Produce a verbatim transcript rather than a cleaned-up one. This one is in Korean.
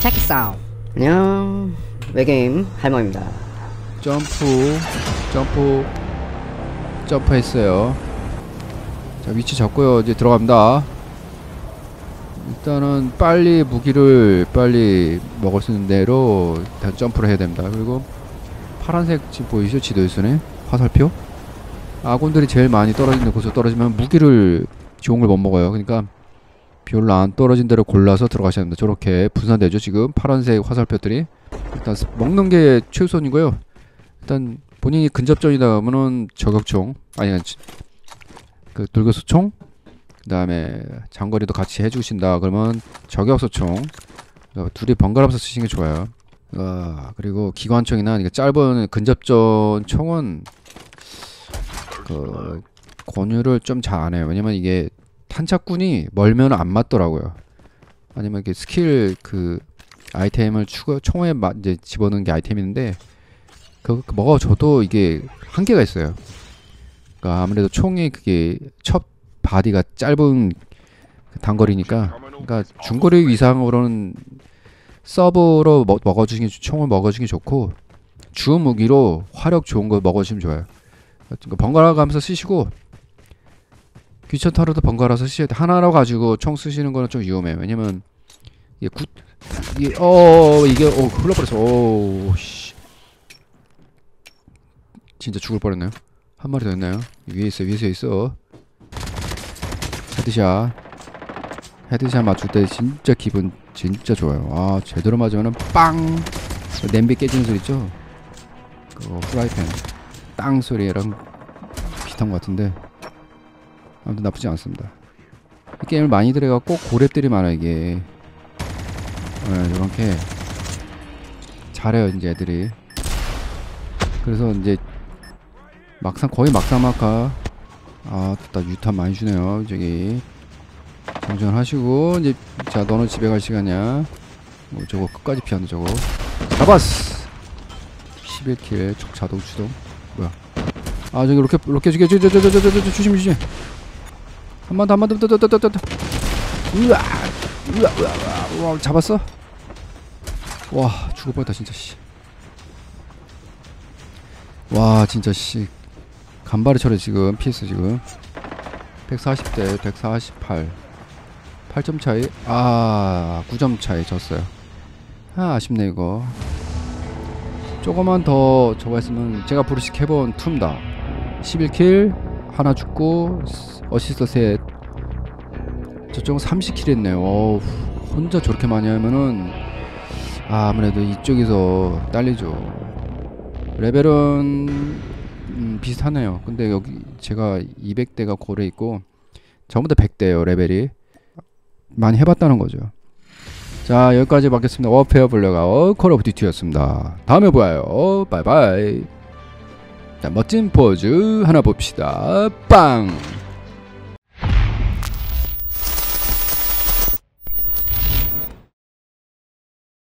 Check this out. 안녕, 외계인 할머니입니다. 점프 점프 점프했어요. 자, 위치 잡고요. 이제 들어갑니다. 일단은 빨리 무기를 빨리 먹을 수 있는 대로 일단 점프를 해야 됩니다. 그리고 파란색 지금 보이시죠? 지도에서는 화살표. 아군들이 제일 많이 떨어지는 곳으로 떨어지면 무기를 좋은 걸 못 먹어요. 그러니까 별로 안 떨어진 대로 골라서 들어가셔야 합니다. 저렇게 분산되죠. 지금 파란색 화살표들이. 일단 먹는 게 최우선이고요. 일단 본인이 근접전이다 하면은 저격총, 아니 그 돌격소총, 그 다음에 장거리도 같이 해주신다 그러면 저격소총, 둘이 번갈아서 쓰시는 게 좋아요. 아, 그리고 기관총이나 짧은 근접전 총은 그 권유를 좀 잘 안 해요. 왜냐면 이게 탄착군이 멀면 안 맞더라고요. 아니면 이렇게 스킬 그 아이템을 추가 총에 마, 이제 집어넣는 게 아이템인데 그, 그 먹어줘도 이게 한계가 있어요. 그러니까 아무래도 총이 그게 첫 바디가 짧은 그 단거리니까, 그러니까 중거리 위상으로는 서브로 먹, 먹어주는 게, 총을 먹어주는 게 좋고 주 무기로 화력 좋은 거 먹어주시면 좋아요. 그러니까 번갈아 가면서 쓰시고 귀찮더라도 번갈아서 쓰셔야 돼. 하나로 가지고 총 쓰시는 거는 좀 위험해요. 왜냐면 이게 굿 이게 어 이게 어 흘러버렸어. 오 씨. 진짜 죽을 뻔했네요. 한 마리 더 있나요? 위에 있어, 위에서 있어. 헤드샷. 헤드샷 맞출 때 진짜 기분 진짜 좋아요. 아, 제대로 맞으면은 빵! 냄비 깨지는 소리 있죠? 그거 프라이팬 땅 소리랑 비슷한 것 같은데 아무튼 나쁘지 않습니다. 이 게임을 많이 들어가고 고렙들이 많아 이게. 네, 이렇게 잘해요 이제 애들이. 그래서 이제 막상 거의 막사막하. 아, 나 유탄 많이 주네요. 저기 정전하시고 이제 자 너는 집에 갈 시간이야. 뭐 저거 끝까지 피한다 저거. 잡았어. 십일 킬 적 자동 추동. 뭐야? 아 저기 로켓 로켓 죽여 저저 저 저 저 저 조심 조심. 한 번 더 한 번 더 더 더 더 더 더. 우와 우와 우와 우와 잡았어. 와 죽을 뻔했다 진짜 씨. 와 진짜 씨. 간발의 철에 지금 피했어 지금. 백사십 대 백사십팔. 팔 점 차이. 아 구 점 차이 졌어요. 아 아쉽네 이거. 조금만 더 저거 했으면 제가 부르식 해본 툼다. 십일 킬 하나 죽고 어시스트 셋. 저쪽은 삼십 킬 했네요. 어우, 혼자 저렇게 많이 하면은 아, 아무래도 이쪽에서 딸리죠. 레벨은 음, 비슷하네요. 근데 여기 제가 이백 대가 고래 있고 전부 다 백 대예요 레벨이. 많이 해봤다는 거죠. 자 여기까지 받겠습니다. 워페어 블랙아웃 콜 오브 듀티였습니다. 다음에 봐요. 바이바이. 자 멋진 포즈 하나 봅시다. 빵.